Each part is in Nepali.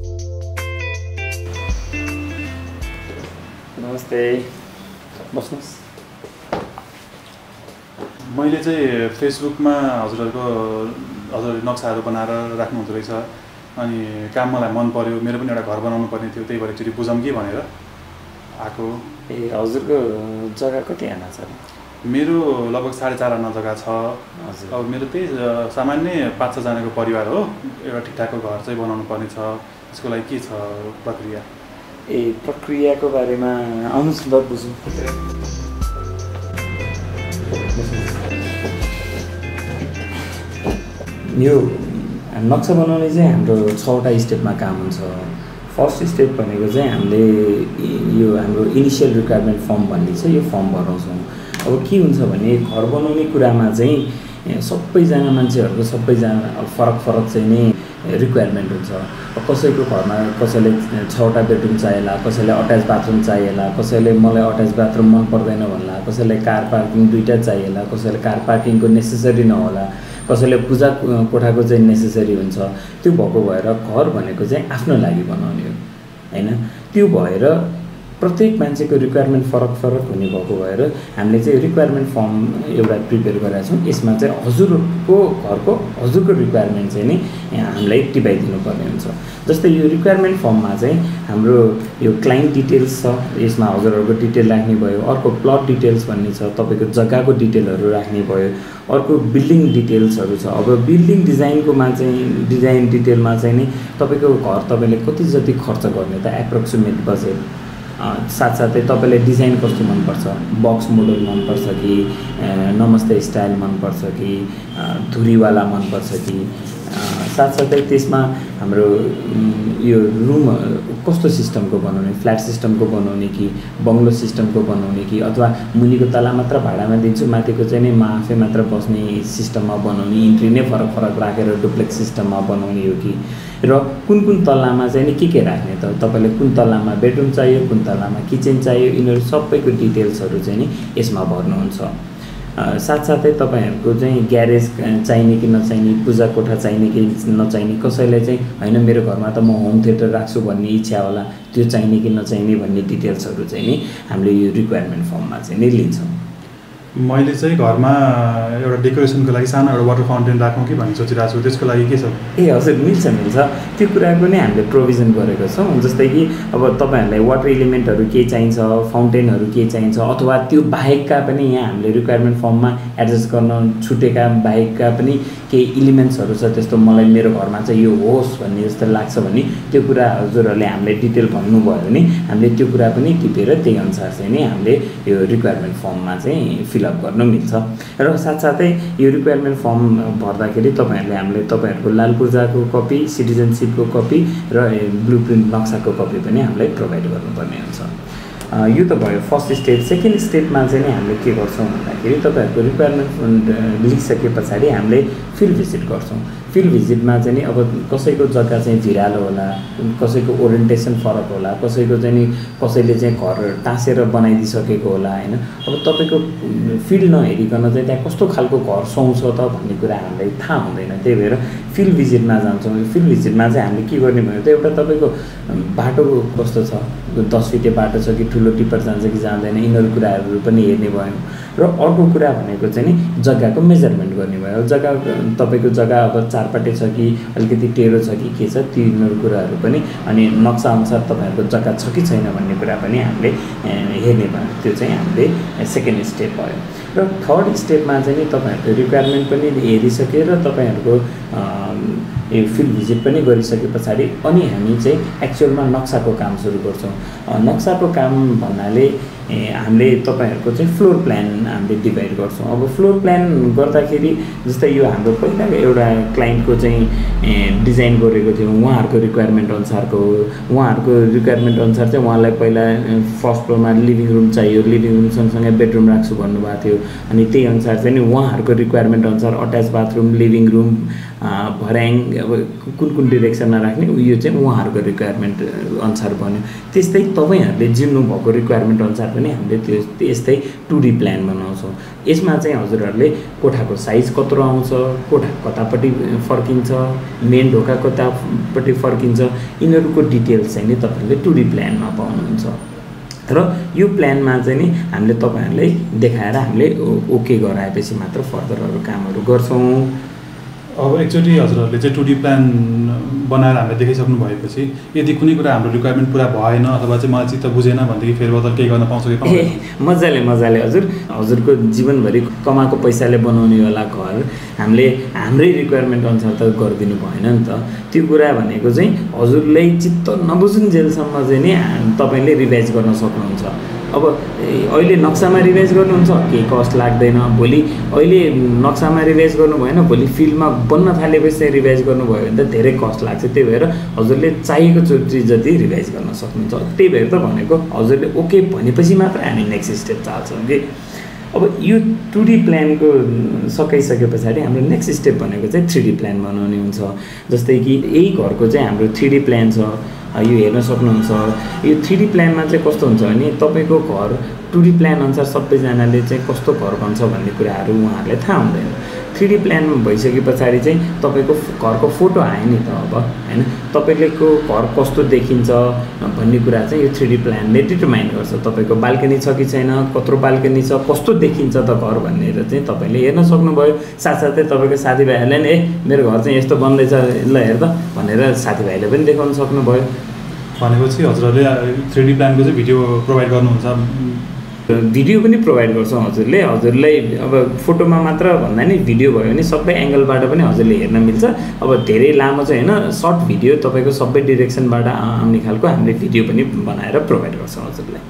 नमस्ते, बस्नुहोस्। मैले चाहिँ फेसबुकमा हजुरहरूले नक्साहरू बनाएर राख्नुहुँदो रहेछ। अनि काम मलाई मन पर्यो, मेरो पनि एउटा घर बनाउनु पर्ने थियो, त्यही भएर एकचोटि बुझौँ कि भनेर आएको। ए हजुरको जग्गा कति आना छ? मेरो लगभग 4.5 आना जग्गा छ। हजुर। अब मेरो त्यही सामान्य 5-6 जनाको परिवार हो, एउटा ठिकठाकको घर चाहिँ बनाउनु पर्ने छ। त्यसको लागि के छ प्रक्रिया? ए प्रक्रियाको बारेमा आउनुहोस् न बुझौँ। यो नक्सा बनाउने चाहिँ हाम्रो 6वटा स्टेपमा काम हुन्छ। फर्स्ट स्टेप भनेको चाहिँ हामीले यो हाम्रो इनिसियल रिक्वायरमेन्ट फर्म भन्ने छ, यो फर्म भराउँछौँ। अब के हुन्छ भने घर बनाउने कुरामा चाहिँ सबैजना मान्छेहरूको फरक चाहिँ नि रिक्वायरमेन्ट हुन्छ। कसैको घरमा कसैले 6वटा बेडरुम चाहिएला, कसैले अट्याच बाथरुम चाहिएला, कसैले मलाई अट्याच बाथरुम मन पर्दैन भन्ला, कसैले कार पार्किङ 2टा चाहिएला, कसैले कार पार्किङको नेसेसरी नहोला, कसैले पूजा कोठाको चाहिँ नेसेसरी हुन्छ। त्यो भएको भएर घर भनेको चाहिँ आफ्नो लागि बनाउने हो हैन। त्यो भएर प्रत्येक मान्छेको रिक्वायरमेन्ट फरक हुने भएको भएर हामीले चाहिँ रिक्वायरमेन्ट फर्म एउटा प्रिपेयर गरेका छौँ। यसमा चाहिँ हजुरको रिक्वायरमेन्ट चाहिँ नि हामीलाई टिपाइदिनु पर्ने हुन्छ। जस्तै यो रिक्वायरमेन्ट फर्ममा चाहिँ हाम्रो यो क्लाइन्ट डिटेल्स छ, यसमा हजुरहरूको डिटेल राख्ने भयो। अर्को प्लट डिटेल्स भन्ने छ, तपाईँको जग्गाको डिटेलहरू राख्ने भयो। अर्को बिल्डिङ डिटेल्सहरू छ। अब बिल्डिङ डिजाइनकोमा चाहिँ डिजाइन डिटेलमा चाहिँ नि तपाईँको घर तपाईँले कति जति खर्च गर्ने त एप्रोक्सिमेट बजेट, साथसाथै तपाईँले डिजाइन कस्तो मनपर्छ, बक्स मोडल मनपर्छ कि नमस्ते स्टाइल मनपर्छ कि धुरीवाला मनपर्छ कि, साथसाथै त्यसमा हाम्रो यो रुम कस्तो सिस्टमको बनाउने, फ्ल्याट सिस्टमको बनाउने कि बङ्गलो सिस्टमको बनाउने कि अथवा मुनिको तला मात्र भाडामा दिन्छु, माथिको चाहिँ नि म आफै मात्र बस्ने सिस्टममा बनाउने, इन्ट्री नै फरक राखेर डुप्लेक्स सिस्टममा बनाउने हो कि, र कुन तल्लामा चाहिँ नि के राख्ने त, तपाईँले कुन तल्लामा बेडरुम चाहियो, कुन तल्लामा किचन चाहियो, यिनीहरू सबैको डिटेल्सहरू चाहिँ नि यसमा भर्नुहुन्छ। साथसाथै तपाईँहरूको चाहिँ ग्यारेज चाहिने कि नचाहिने, पूजा कोठा चाहिने कि नचाहिने, कसैले चाहिँ होइन मेरो घरमा त म होम थिएटर राख्छु भन्ने इच्छा होला, त्यो चाहिने कि नचाहिने भन्ने डिटेल्सहरू चाहिँ नि हामीले यो रिक्वायरमेन्ट फर्ममा चाहिँ नि लिन्छौँ। मैले चाहिँ घरमा एउटा डेकोरेसनको लागि सानो एउटा वाटर फाउन्टेन राखौँ कि भन्ने सोचिरहेको छु, त्यसको लागि के छ? ए हजुर, मिल्छ। त्यो कुराको नै हामीले प्रोभिजन गरेको छौँ। जस्तै कि अब तपाईँहरूलाई वाटर इलिमेन्टहरू के चाहिन्छ, फाउन्टेनहरू के चाहिन्छ, अथवा त्यो बाहेकका पनि यहाँ हामीले रिक्वायरमेन्ट फर्ममा एडजस्ट गर्न छुटेका बाहेकका पनि केही इलिमेन्ट्सहरू छ, त्यस्तो मलाई मेरो घरमा चाहिँ यो होस् भन्ने जस्तो लाग्छ भने त्यो कुरा हजुरहरूले हामीले डिटेल भन्नुभयो भने हामीले त्यो कुरा पनि टिपेर त्यही अनुसार चाहिँ नि हामीले यो रिक्वायरमेन्ट फर्ममा चाहिँ फिलअप गर्न मिल्छ। र साथसाथै यो रिक्वायरमेन्ट फर्म भर्दाखेरि हामीले तपाईँहरूको लाल पूर्जाको कपी, सिटिजनसिपको कपी र ब्लुप्रिन्ट नक्साको कपी पनि हामीलाई प्रोभाइड गर्नुपर्ने हुन्छ। यो त भयो फर्स्ट स्टेप। सेकेन्ड स्टेपमा चाहिँ नि हामीले के गर्छौँ भन्दाखेरि तपाईँहरूको रिक्वायरमेन्ट लेखिसके पछाडि हामीले फिल्ड भिजिट गर्छौँ। फिल्ड भिजिटमा चाहिँ नि अब कसैको जग्गा चाहिँ भिरालो होला, कसैको ओरिएन्टेसन फरक होला, कसैको चाहिँ नि कसैले चाहिँ घर टाँसेर बनाइदिइसकेको होला हैन। अब तपाईँको फिल्ड नहेरिकन चाहिँ त्यहाँ कस्तो खालको घर सुहाउँछ त भन्ने कुरा हामीलाई थाहा हुँदैन। त्यही भएर फिल्ड भिजिटमा जान्छौँ। फिल्ड भिजिटमा चाहिँ हामीले के गर्ने भयो त एउटा तपाईँको बाटो कस्तो छ, 10 फिटे बाटो छ कि ठुलो टिप्पर जान्छ कि जाँदैन, यिनीहरू कुराहरू पनि हेर्ने भयो। र अर्को कुरा भनेको चाहिँ नि जग्गाको मेजरमेन्ट गर्ने भयो। जग्गा तपाईँको जग्गा अब चारपाटे छ कि अलिकति टेढो छ कि के छ, तीहरू कुराहरू पनि अनि नक्सा अनुसार तपाईँहरूको जग्गा छ कि छैन भन्ने कुरा पनि हामीले हेर्ने भयो। त्यो चाहिँ हामीले सेकेन्ड स्टेप भयो। र थर्ड स्टेपमा चाहिँ नि तपाईँहरूको रिक्वायरमेन्ट पनि हेरिसकेर तपाईँहरूको यो फिल्ड भिजिट पनि गरिसके पछाडि अनि हामी चाहिँ एक्चुअलमा नक्साको काम सुरु गर्छौँ। नक्साको काम भन्नाले हामीले तपाईँहरूको चाहिँ फ्लोर प्लान हामीले डिभाइड गर्छौँ। अब फ्लोर प्लान गर्दाखेरि जस्तै यो हाम्रो पहिलाको एउटा क्लाइन्टको चाहिँ डिजाइन गरेको थियो, उहाँहरूको रिक्वायरमेन्ट अनुसारको अनुसार चाहिँ उहाँलाई पहिला फर्स्ट फ्लोरमा लिभिङ रुम चाहियो, लिभिङ रुम सँगसँगै बेडरुम राख्छु भन्नुभएको थियो। अनि त्यही अनुसार चाहिँ नि उहाँहरूको रिक्वायरमेन्ट अनुसार अट्याच बाथरुम, लिभिङ रुम भर्याङ अब कुन डिरेक्सनमा राख्ने यो चाहिँ उहाँहरूको रिक्वायरमेन्ट अनुसार बन्यो। त्यस्तै तपाईँहरूले जिम्नु भएको रिक्वायरमेन्ट अनुसार पनि हामीले त्यस्तै 2D प्लान बनाउँछौँ। यसमा चाहिँ हजुरहरूले कोठाको साइज कत्रो आउँछ, कोठा कतापट्टि फर्किन्छ, मेन ढोका कतापट्टि फर्किन्छ, यिनीहरूको डिटेल्स चाहिँ नि तपाईँहरूले 2D प्लानमा पाउनुहुन्छ। र यो प्लानमा चाहिँ नि हामीले तपाईँहरूलाई देखाएर हामीले ओके गराएपछि मात्र फर्दर अरू कामहरू गर्छौँ। अब एकचोटि हजुरहरूले चाहिँ 2D प्लान बनाएर हामीले देखाइसक्नु भएपछि यदि कुनै कुरा हाम्रो रिक्वायरमेन्ट पुरा भएन अथवा चाहिँ मलाई चित्त बुझेन भनेदेखि फेरबदल केही गर्न पाउँछ कि पाउँदैन? मजाले हजुरको जीवनभरि कमाएको पैसाले बनाउनेवाला घर हामीले हाम्रै रिक्वायरमेन्ट अनुसार त गरिदिनु भएन नि त। त्यो कुरा भनेको चाहिँ हजुरले चित्त नबुझुन्जेलसम्म चाहिँ नि तपाईँले रिभाइज गर्न सक्नुहुन्छ। अब अहिले नक्सामा रिभाइज गर्नुहुन्छ केही कस्ट लाग्दैन, भोलि अहिले नक्सामा रिभाइज गर्नु भएन, भोलि फिल्डमा बन्न थालेपछि चाहिँ रिभाइज गर्नुभयो भने त धेरै कस्ट लाग्छ। त्यही भएर हजुरले चाहिएको चिज जति रिभाइज गर्न सक्नुहुन्छ। त्यही भएर त भनेको हजुरले ओके भनेपछि मात्र हामी नेक्स्ट स्टेप चाल्छौँ कि। अब यो 2D प्लानको सकाइसके पछाडि हाम्रो नेक्स्ट स्टेप भनेको चाहिँ 3D प्लान बनाउने हुन्छ। जस्तै कि यही घरको चाहिँ हाम्रो 3D प्लान छ, यो हेर्न सक्नुहुन्छ। यो 3D प्लानमा चाहिँ कस्तो हुन्छ भने तपाईँको घर 2D प्लान अनुसार सबैजनाले चाहिँ कस्तो घर बन्छ भन्ने कुराहरू उहाँहरूले थाहा हुँदैन। 3D प्लान भइसके पछाडि चाहिँ तपाईँको घरको फोटो आयो नि त अब होइन, तपाईँको घर कस्तो देखिन्छ भन्ने कुरा चाहिँ यो 3D प्लानले डिटरमाइन गर्छ। तपाईँको बाल्कनी छ कि छैन, कत्रो बाल्कनी छ, कस्तो देखिन्छ त घर भनेर चाहिँ तपाईँले हेर्न सक्नुभयो। साथसाथै तपाईँको साथीभाइहरूले नि मेरो घर चाहिँ यस्तो बन्दैछ ल हेर त भनेर साथीभाइले पनि देखाउन सक्नुभयो। भनेपछि हजुरहरूले 3D प्लानको चाहिँ भिडियो प्रोभाइड गर्नुहुन्छ? भिडियो पनि प्रोभाइड गर्छौँ हजुरलाई। अब फोटोमा मात्र भन्दा नि भिडियो भयो भने सबै एङ्गलबाट पनि हजुरले हेर्न मिल्छ। अब धेरै लामो चाहिँ होइन, सर्ट भिडियो तपाईँको सबै डिरेक्सनबाट आउने खालको हामीले भिडियो पनि बनाएर प्रोभाइड गर्छौँ हजुरलाई।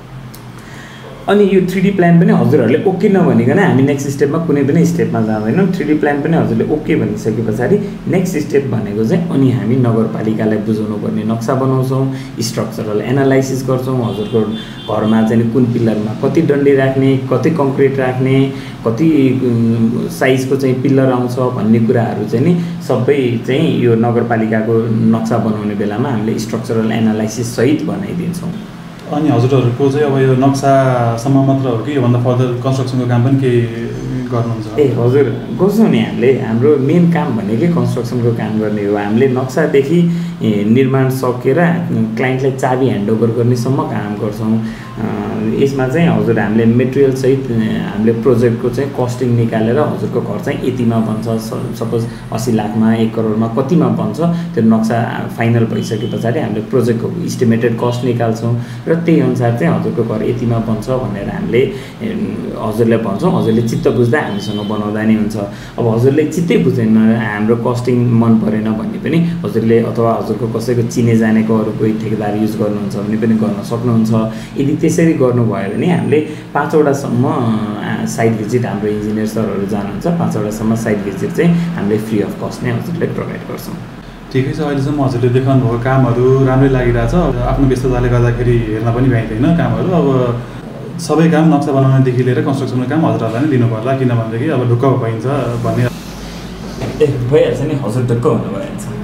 अनि यो 3D प्लान पनि हजुरहरूले ओके नभनिकन हामी नेक्स्ट स्टेपमा कुनै पनि स्टेपमा जाँदैनौँ। 3D प्लान पनि हजुरले ओके भनिसके पछाडि नेक्स्ट स्टेप भनेको चाहिँ अनि हामी नगरपालिकालाई बुझाउनु पर्ने नक्सा बनाउँछौँ, स्ट्रक्चरल एनालाइसिस गर्छौँ। हजुरको घरमा चाहिँ कुन पिलरमा कति डन्डी राख्ने, कति कङ्क्रिट राख्ने, कति साइजको चाहिँ पिलर आउँछ भन्ने कुराहरू चाहिँ नि सबै चाहिँ यो नगरपालिकाको नक्सा बनाउने बेलामा हामीले स्ट्रक्चरल एनालाइसिस सहित बनाइदिन्छौँ। अनि हजुरहरूको चाहिँ अब यो नक्सासम्म मात्र हो कि योभन्दा फर्दर कन्स्ट्रक्सनको काम पनि केही गर्नुहुन्छ? हजुर गर्छौँ नि। हाम्रो मेन काम भनेकै कन्स्ट्रक्सनको काम गर्ने हो। हामीले नक्सादेखि निर्माण सकेर क्लाइन्टलाई चाबी ह्यान्डओभर गर्नेसम्म काम गर्छौँ। यसमा चाहिँ हजुर हामीले मेटेरियल सहित हामीले प्रोजेक्टको चाहिँ कस्टिङ निकालेर हजुरको घर चाहिँ यतिमा बन्छ, सपोज 80 लाखमा 1 करोडमा कतिमा बन्छ त्यो नक्सा फाइनल भइसके पछाडि हामीले प्रोजेक्टको इस्टिमेटेड कस्ट निकाल्छौँ र त्यही अनुसार चाहिँ हजुरको घर यतिमा बन्छ भनेर हामीले हजुरलाई भन्छौँ। हजुरले चित्त बुझ्दा हामीसँग बनाउँदा नै हुन्छ। अब हजुरले चित्तै बुझेन, हाम्रो कस्टिङ मन परेन भने पनि हजुरले अथवा हजुरको कसैको चिने जानेको अरू कोही ठेकेदार युज गर्नुहुन्छ भने पनि गर्न सक्नुहुन्छ। यदि त्यसरी गर्नुभयो भने हामीले 5 वटासम्म साइट भिजिट हाम्रो इन्जिनियर सरहरू जानुहुन्छ। 5 वटासम्म साइट भिजिट चाहिँ हामीले फ्री अफ कस्ट नै हजुरलाई प्रोभाइड गर्छौँ। ठिकै छ, अहिलेसम्म हजुरले देखाउनु भएको कामहरू राम्रै लागिरहेछ। आफ्नो व्यस्तताले गर्दाखेरि हेर्न पनि भ्याइँदैन कामहरू। अब सबै काम नक्सा बनाउनेदेखि लिएर कन्स्ट्रक्सनको काम हजुरहरूलाई नै दिनु पर्ला, किनभनेदेखि अब ढुक्क भइन्छ भन्ने भइहाल्छ नि, हजुर ढुक्क हुनु भइहाल्छ।